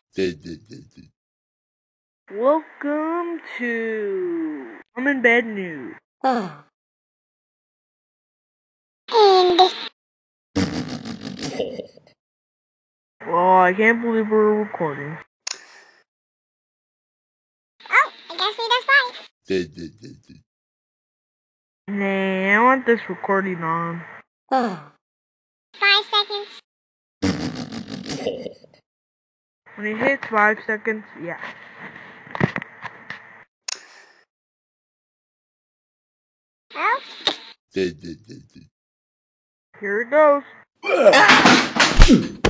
Welcome to Mom in Bed News. And Well, I can't believe we're recording. I guess we just right. Nah, I want this recording on. 5 seconds. When it hits 5 seconds, yeah. Oh. Here it goes.